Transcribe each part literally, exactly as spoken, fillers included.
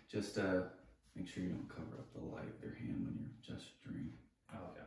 Just uh, make sure you don't cover up the light of your hand when you're gesturing. Oh, okay.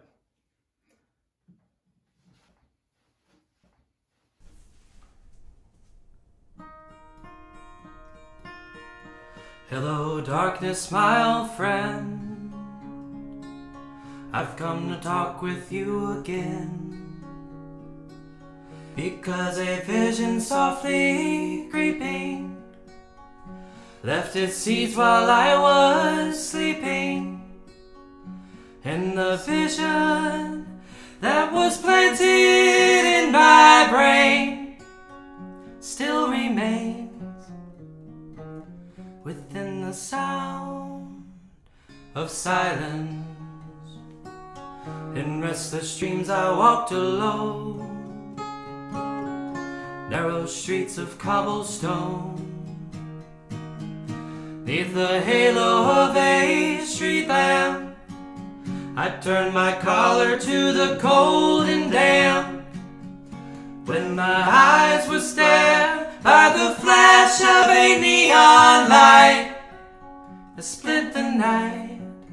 Hello, darkness, my old friend. I've come to talk with you again, because a vision softly creeping left its seeds while I was sleeping, and the vision that was planted in my brain still remains within the sound of silence. In restless dreams I walked alone, narrow streets of cobblestone, neath the halo of a street lamp. I turned my collar to the cold and damp, when my eyes were stared by the flash of a neon light that split the night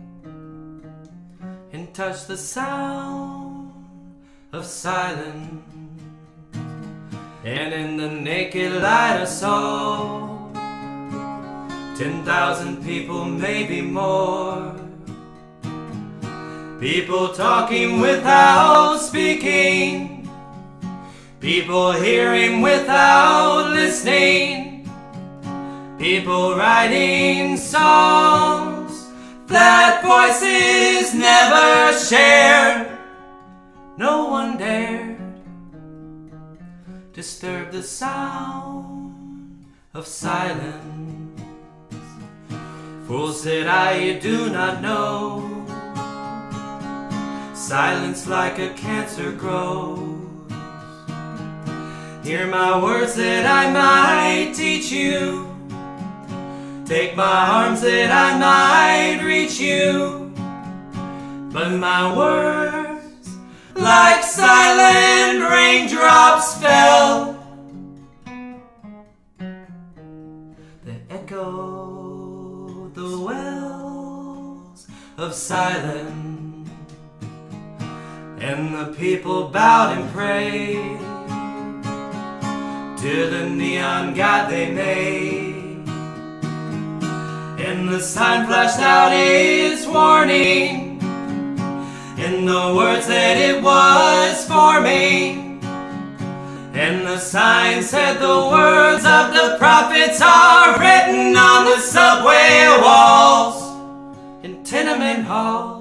and touched the sound of silence. And in the naked light I saw ten thousand people, maybe more, people talking without speaking, people hearing without listening, people writing songs that voices never shared. No one dared disturb the sound of silence. Fool, said I, you do not know, silence like a cancer grows. Hear my words that I might teach you, take my arms that I might reach you, but my words like silent raindrops fell that echoed the wells of silence. And the people bowed and prayed to the neon god they made, and the sign flashed out its warning in the words that it was forming. And the sign said the words of the prophets are written on the subway walls, in tenement halls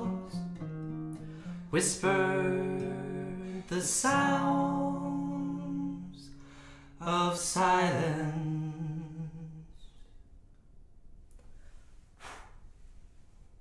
whispered the sounds of silence.